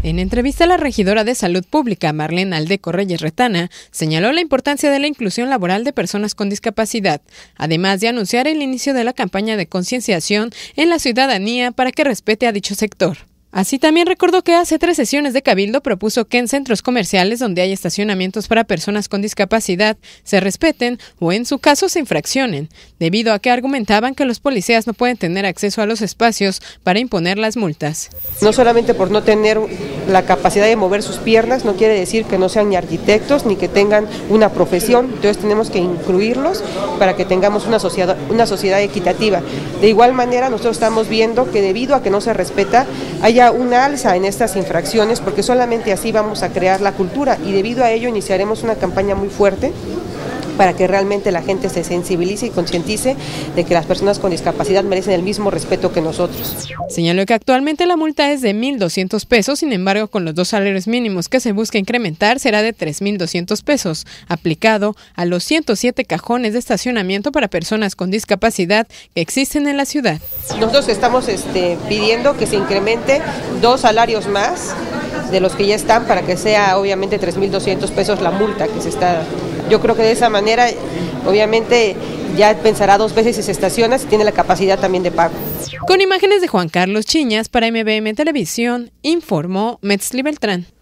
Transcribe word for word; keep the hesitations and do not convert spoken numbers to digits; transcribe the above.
En entrevista, la regidora de Salud Pública, Marlene Aldeco Reyes Retana, señaló la importancia de la inclusión laboral de personas con discapacidad, además de anunciar el inicio de la campaña de concienciación en la ciudadanía para que respete a dicho sector. Así también recordó que hace tres sesiones de Cabildo propuso que en centros comerciales donde hay estacionamientos para personas con discapacidad se respeten o en su caso se infraccionen, debido a que argumentaban que los policías no pueden tener acceso a los espacios para imponer las multas. No solamente por no tener la capacidad de mover sus piernas, no quiere decir que no sean ni arquitectos ni que tengan una profesión, entonces tenemos que incluirlos para que tengamos una sociedad, una sociedad equitativa. De igual manera, nosotros estamos viendo que debido a que no se respeta, haya una alza en estas infracciones, porque solamente así vamos a crear la cultura y debido a ello iniciaremos una campaña muy fuerte para que realmente la gente se sensibilice y concientice de que las personas con discapacidad merecen el mismo respeto que nosotros. Señaló que actualmente la multa es de mil doscientos pesos, sin embargo, con los dos salarios mínimos que se busca incrementar será de tres mil doscientos pesos, aplicado a los ciento siete cajones de estacionamiento para personas con discapacidad que existen en la ciudad. Nosotros estamos este, pidiendo que se incremente dos salarios más de los que ya están para que sea obviamente tres mil doscientos pesos la multa que se está. Yo creo que de esa manera obviamente ya pensará dos veces si se estaciona, si tiene la capacidad también de pago. Con imágenes de Juan Carlos Chiñas para M B M Televisión, informó Metzli Beltrán.